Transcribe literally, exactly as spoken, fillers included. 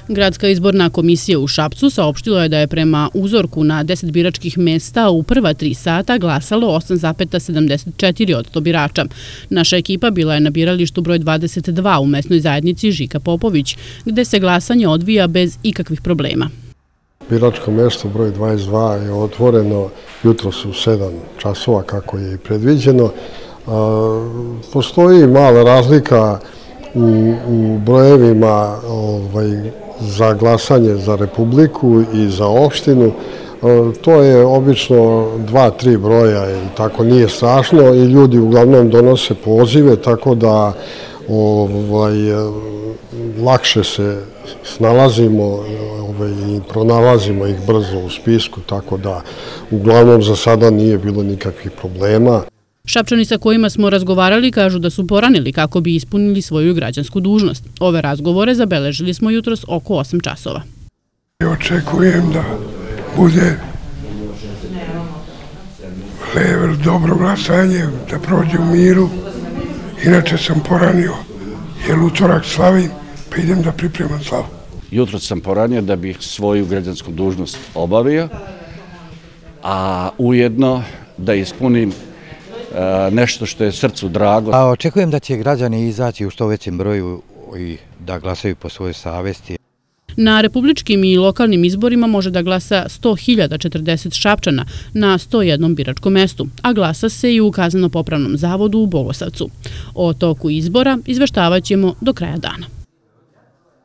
Gradska izborna komisija u Šapcu saopštila je da je prema uzorku na deset biračkih mesta u prva tri sata glasalo osam zarez sedamdeset četiri posto birača. Naša ekipa bila je na biralištu broj dvadeset dva u mesnoj zajednici Žika Popović, gde se glasanje odvija bez ikakvih problema. Biračko mesto broj dvadeset dva je otvoreno jutros u sedam časova kako je i predviđeno. Postoji mala razlika u brojevima za glasanje za Republiku i za opštinu. To je obično dva, tri broja i tako nije strašno i ljudi uglavnom donose pozive tako da lakše se snalazimo i pronalazimo ih brzo u spisku, tako da uglavnom za sada nije bilo nikakvih problema. Šapčani sa kojima smo razgovarali kažu da su poranili kako bi ispunili svoju građansku dužnost. Ove razgovore zabeležili smo jutros oko osam časova. Očekujem da bude dobro glasanje, da prođe u miru. Inače sam poranio, jer utorak slavim, pa idem da pripremam slavu. Jutro sam poranio da bih svoju građansku dužnost obavio, a ujedno da ispunim nešto što je srcu drago. Očekujem da će građani izaći u što većem broju i da glasaju po svojoj savesti. Na republičkim i lokalnim izborima može da glasa sto hiljada četrdeset Šapčana na sto jednom biračkom mestu, a glasa se i u Kazneno-popravnom zavodu u Bogosavcu. O toku izbora izveštavaćemo do kraja dana.